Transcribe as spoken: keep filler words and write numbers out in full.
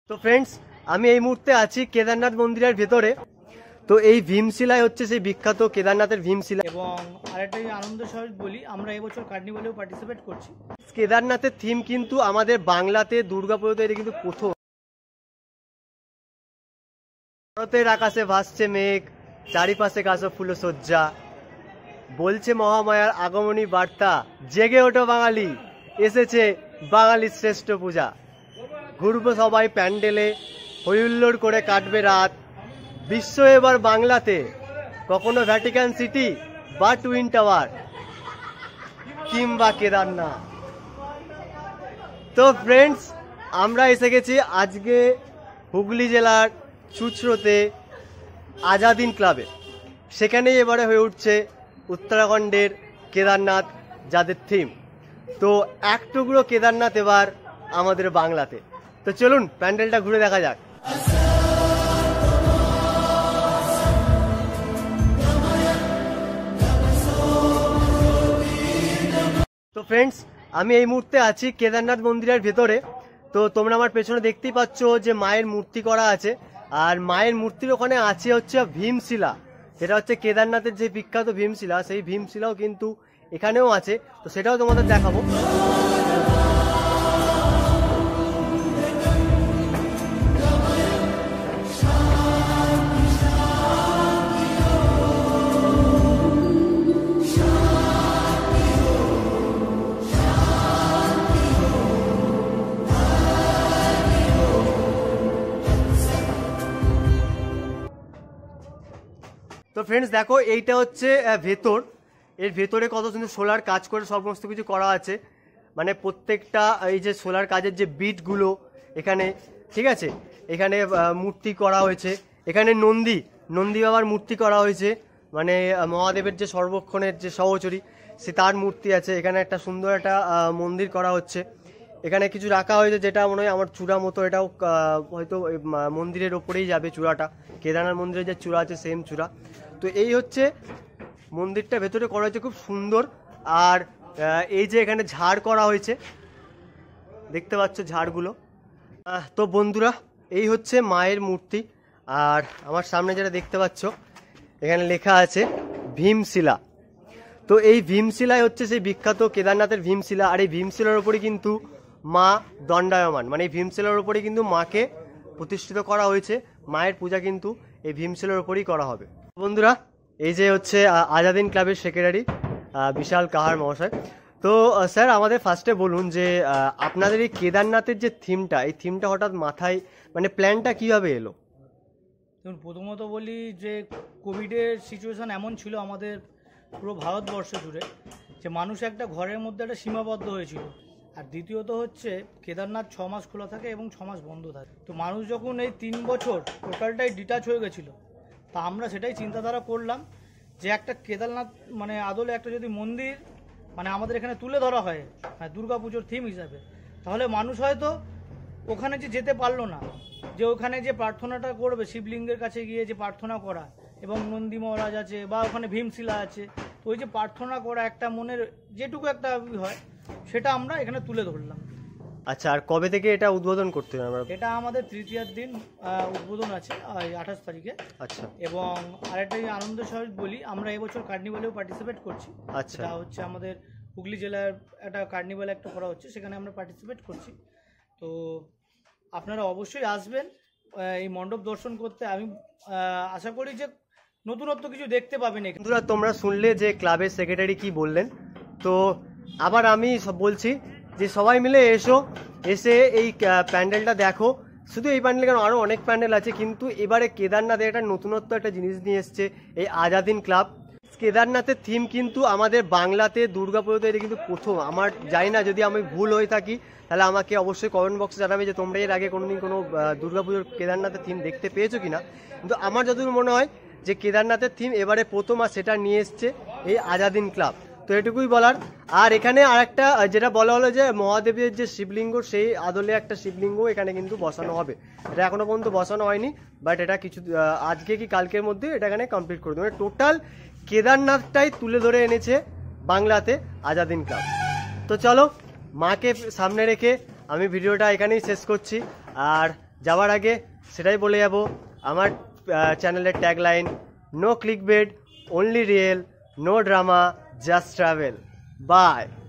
তো ফ্রেন্ডস, আমি এই মুহূর্তে আছি কেদারনাথ মন্দিরের ভেতরে। তো এই ভীমশিলাই হচ্ছে সেই বিখ্যাত কেদারনাথের ভীমশিলা। এবং আরেকটা আনন্দ সহিত বলি, আমরা এবছর কার্নিভালেও পার্টিসিপেট করছি। কেদারনাথের থিম কিন্তু আমাদের বাংলাতে দুর্গাপুজোতে এটা কিন্তু প্রথম। ভারতের আকাশে ভাসছে মেঘ, চারিপাশে কাশো ফুলসজ্জা, বলছে মহামায়ার আগমনী বার্তা, জেগে ওঠো বাঙালি, এসেছে বাঙালির শ্রেষ্ঠ পূজা। ঘুরবো সবাই প্যান্ডেলে, হইহুল্লোড় করে কাটবে রাত। বিশ্ব এবার বাংলাতে, কখনো ভ্যাটিকান সিটি বা টুইন টাওয়ার কিংবা কেদারনাথ। তো ফ্রেন্ডস, আমরা এসে গেছি আজকে হুগলি জেলার চুঁচড়োতে আজাদিন ক্লাবে। সেখানেই এবারে হয়ে উঠছে উত্তরাখণ্ডের কেদারনাথ, যাদের থিম। তো এক টুকরো কেদারনাথ এবার আমাদের বাংলাতে। তো চলুন প্যান্ডেলটা ঘুরে দেখা যাক। তো ফ্রেন্ডস, আমি এই মুহূর্তে আছি কেদারনাথ মন্দিরের ভেতরে। তো তোমরা আমার পেছনে দেখতেই পাচ্ছ যে মায়ের মূর্তি করা আছে, আর মায়ের মূর্তির ওখানে আছে হচ্ছে ভীমশিলা, যেটা হচ্ছে কেদারনাথের যে বিখ্যাত ভীমশিলা, সেই ভীমশিলাও কিন্তু এখানেও আছে। তো সেটাও তোমাদের দেখাবো। তো ফ্রেন্ডস দেখো, এইটা হচ্ছে ভেতর। এর ভেতরে কত সুন্দর সোলার কাজ করে সমস্ত কিছু করা আছে, মানে প্রত্যেকটা এই যে সোলার কাজের যে বিটগুলো এখানে, ঠিক আছে, এখানে মূর্তি করা হয়েছে। এখানে নন্দী নন্দী বাবার মূর্তি করা হয়েছে, মানে মহাদেবের যে সর্বক্ষণের যে সহচরী, সে তার মূর্তি আছে। এখানে একটা সুন্দর একটা মন্দির করা হচ্ছে। এখানে কিছু রাখা হয়েছে, যেটা মনে হয় আমার চূড়া মতো, এটাও হয়তো মন্দিরের ওপরেই যাবে চূড়াটা। কেদারনাথ মন্দিরের যে চূড়া আছে সেম চূড়া। তো এই হচ্ছে মন্দিরটা ভেতরে করা হয়েছে, খুব সুন্দর। আর এই যে এখানে ঝাড় করা হয়েছে, দেখতে পাচ্ছ ঝাড়গুলো। তো বন্ধুরা, এই হচ্ছে মায়ের মূর্তি। আর আমার সামনে যেটা দেখতে পাচ্ছ, এখানে লেখা আছে ভীমশিলা। তো এই ভীমশিলাই হচ্ছে সেই বিখ্যাত কেদারনাথের ভীমশিলা। আর এই ভীমশিলার উপরে কিন্তু মা দণ্ডায়মান, মানে এই ভীমশিলার উপরে কিন্তু মাকে প্রতিষ্ঠিত করা হয়েছে। মায়ের পূজা কিন্তু এই ভীমশিলার উপরেই করা হবে। বন্ধুরা, এই যে হচ্ছে আজাদিন ক্লাবের সেক্রেটারি বিশাল কাহার মহাশয়। তো স্যার, আমাদের ফার্স্টে বলুন যে আপনাদের এই কেদারনাথের যে থিমটা, এই থিমটা হঠাৎ মাথায়, মানে প্ল্যানটা কীভাবে এলো? দেখুন, প্রথমত বলি যে কোভিডের সিচুয়েশান এমন ছিল আমাদের পুরো ভারতবর্ষ জুড়ে, যে মানুষ একটা ঘরের মধ্যে একটা সীমাবদ্ধ হয়েছিল। আর দ্বিতীয়ত হচ্ছে কেদারনাথ ছ মাস খোলা থাকে এবং ছ মাস বন্ধ থাকে। তো মানুষ যখন এই তিন বছর টোটালটাই ডিটাচ হয়ে গেছিলো, তা আমরা সেটাই চিন্তাধারা করলাম যে একটা কেদারনাথ মানে আদলে একটা যদি মন্দির মানে আমাদের এখানে তুলে ধরা হয় হ্যাঁ দুর্গা পুজোর থিম হিসাবে, তাহলে মানুষ হয়তো ওখানে যে যেতে পারলো না, যে ওখানে যে প্রার্থনাটা করবে শিবলিঙ্গের কাছে গিয়ে যে প্রার্থনা করা, এবং নন্দী মহারাজ আছে বা ওখানে ভীমশিলা আছে, তো ওই যে প্রার্থনা করা একটা মনের যেটুকু একটা হয়, সেটা আমরা এখানে তুলে ধরলাম। আচ্ছা, আর কবে থেকে এটা উদ্বোধন করতে হবে? এটা আমাদের তৃতীয়ার দিন উদ্বোধন আছে আঠাশ তারিখে। আচ্ছা। এবং আরেকটা আনন্দ সহিত বলি, আমরা এবছর কার্নিভালেও পার্টিসিপেট করছি। আচ্ছা। এটা হচ্ছে আমাদের হুগলি জেলার একটা কার্নিভাল একটা করা হচ্ছে, সেখানে আমরা পার্টিসিপেট করছি। তো আপনারা অবশ্যই আসবেন এই মণ্ডপ দর্শন করতে। আমি আশা করি যে নতুনত্ব কিছু দেখতে পাবেন। বন্ধুরা, তোমরা শুনলে যে ক্লাবের সেক্রেটারি কি বললেন। তো আবার আমি সব বলছি যে সবাই মিলে এসো, এসে এই প্যান্ডেলটা দেখো। শুধু এই প্যান্ডেল কেন, আরও অনেক প্যান্ডেল আছে, কিন্তু এবারে কেদারনাথের একটা নতুনত্ব একটা জিনিস নিয়ে এসছে এই আজাদিন ক্লাব। কেদারনাথের থিম কিন্তু আমাদের বাংলাতে দুর্গাপুজোতে এটা কিন্তু প্রথম। আমার জানি না, যদি আমি ভুল হয়ে থাকি তাহলে আমাকে অবশ্যই কমেন্ট বক্সে জানাবে যে তোমরা এর আগে কোনোদিন কোনো দুর্গাপুজোর কেদারনাথের থিম দেখতে পেয়েছো কিনা। কিন্তু আমার যতদূর মনে হয় যে কেদারনাথের থিম এবারে প্রথম, আর সেটা নিয়ে এসছে এই আজাদিন ক্লাব। তো এটুকুই বলার। আর এখানে আরেকটা যেটা বলা হলো যে মহাদেবের যে শিবলিঙ্গ, সেই আদলে একটা শিবলিঙ্গ এখানে কিন্তু বসানো হবে। এটা এখনো পর্যন্ত বসানো হয়নি, বাট এটা কিছু আজকে কি কালকের মধ্যে এটা এখানে কমপ্লিট করে দেবে। টোটাল কেদারনাথটাই তুলে ধরে এনেছে বাংলাতে আজাদিন ক্লাব। তো চলো, মাকে সামনে রেখে আমি ভিডিওটা এখানেই শেষ করছি। আর যাওয়ার আগে সেটাই বলে যাব, আমার চ্যানেলের tagline no clickbait, only real, no drama, just travel. By.